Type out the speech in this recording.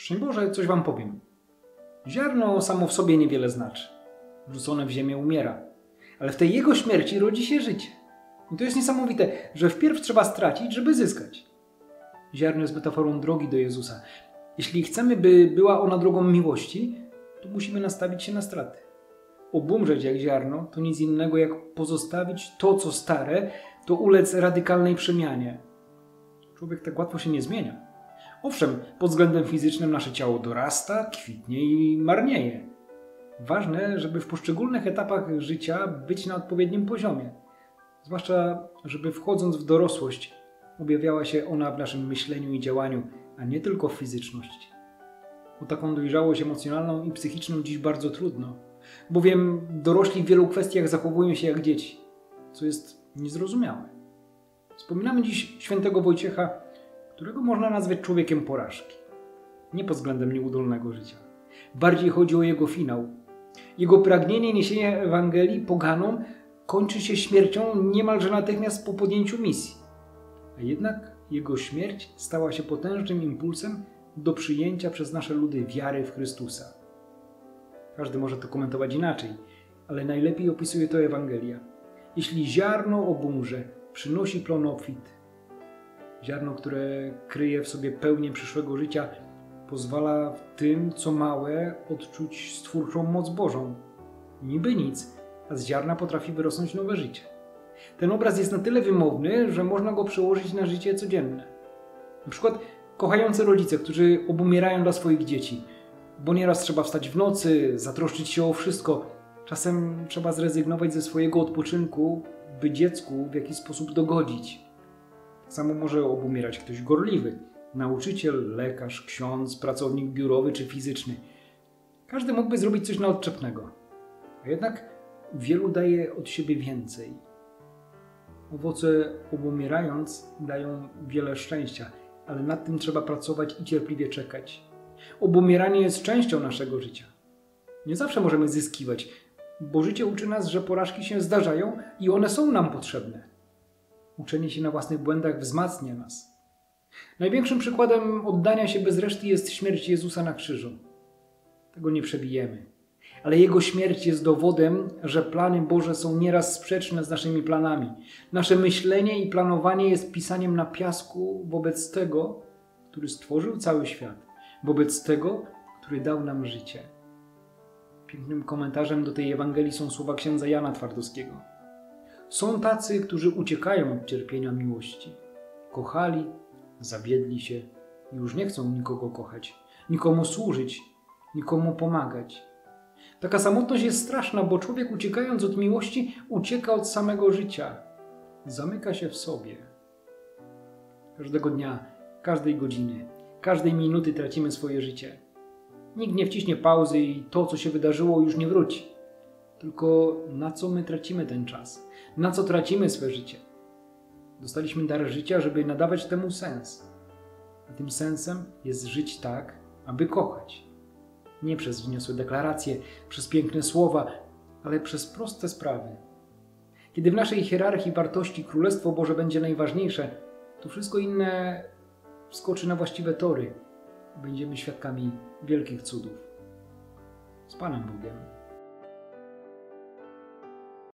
Szczęść Boże, coś wam powiem. Ziarno samo w sobie niewiele znaczy. Wrzucone w ziemię umiera. Ale w tej jego śmierci rodzi się życie. I to jest niesamowite, że wpierw trzeba stracić, żeby zyskać. Ziarno jest metaforą drogi do Jezusa. Jeśli chcemy, by była ona drogą miłości, to musimy nastawić się na straty. Obumrzeć jak ziarno to nic innego jak pozostawić to, co stare, to ulec radykalnej przemianie. Człowiek tak łatwo się nie zmienia. Owszem, pod względem fizycznym nasze ciało dorasta, kwitnie i marnieje. Ważne, żeby w poszczególnych etapach życia być na odpowiednim poziomie. Zwłaszcza, żeby wchodząc w dorosłość, objawiała się ona w naszym myśleniu i działaniu, a nie tylko w fizyczności. O taką dojrzałość emocjonalną i psychiczną dziś bardzo trudno, bowiem dorośli w wielu kwestiach zachowują się jak dzieci, co jest niezrozumiałe. Wspominamy dziś świętego Wojciecha, którego można nazwać człowiekiem porażki. Nie pod względem nieudolnego życia. Bardziej chodzi o jego finał. Jego pragnienie niesienia Ewangelii poganom kończy się śmiercią niemalże natychmiast po podjęciu misji. A jednak jego śmierć stała się potężnym impulsem do przyjęcia przez nasze ludy wiary w Chrystusa. Każdy może to komentować inaczej, ale najlepiej opisuje to Ewangelia. Jeśli ziarno obumrze, przynosi plon obfity. Ziarno, które kryje w sobie pełnię przyszłego życia, pozwala w tym, co małe, odczuć stwórczą moc Bożą. Niby nic, a z ziarna potrafi wyrosnąć nowe życie. Ten obraz jest na tyle wymowny, że można go przełożyć na życie codzienne. Na przykład kochający rodzice, którzy obumierają dla swoich dzieci, bo nieraz trzeba wstać w nocy, zatroszczyć się o wszystko. Czasem trzeba zrezygnować ze swojego odpoczynku, by dziecku w jakiś sposób dogodzić. Tak samo może obumierać ktoś gorliwy. Nauczyciel, lekarz, ksiądz, pracownik biurowy czy fizyczny. Każdy mógłby zrobić coś naodczepnego. A jednak wielu daje od siebie więcej. Owoce obumierając dają wiele szczęścia, ale nad tym trzeba pracować i cierpliwie czekać. Obumieranie jest częścią naszego życia. Nie zawsze możemy zyskiwać, bo życie uczy nas, że porażki się zdarzają i one są nam potrzebne. Uczenie się na własnych błędach wzmacnia nas. Największym przykładem oddania się bez reszty jest śmierć Jezusa na krzyżu. Tego nie przebijemy. Ale Jego śmierć jest dowodem, że plany Boże są nieraz sprzeczne z naszymi planami. Nasze myślenie i planowanie jest pisaniem na piasku wobec tego, który stworzył cały świat. Wobec tego, który dał nam życie. Pięknym komentarzem do tej Ewangelii są słowa księdza Jana Twardowskiego. Są tacy, którzy uciekają od cierpienia miłości. Kochali, zawiedli się i już nie chcą nikogo kochać, nikomu służyć, nikomu pomagać. Taka samotność jest straszna, bo człowiek uciekając od miłości ucieka od samego życia. Zamyka się w sobie. Każdego dnia, każdej godziny, każdej minuty tracimy swoje życie. Nikt nie wciśnie pauzy i to, co się wydarzyło, już nie wróci. Tylko na co my tracimy ten czas? Na co tracimy swe życie? Dostaliśmy dar życia, żeby nadawać temu sens. A tym sensem jest żyć tak, aby kochać. Nie przez wzniosłe deklaracje, przez piękne słowa, ale przez proste sprawy. Kiedy w naszej hierarchii wartości Królestwo Boże będzie najważniejsze, to wszystko inne wskoczy na właściwe tory. Będziemy świadkami wielkich cudów. Z Panem Bogiem.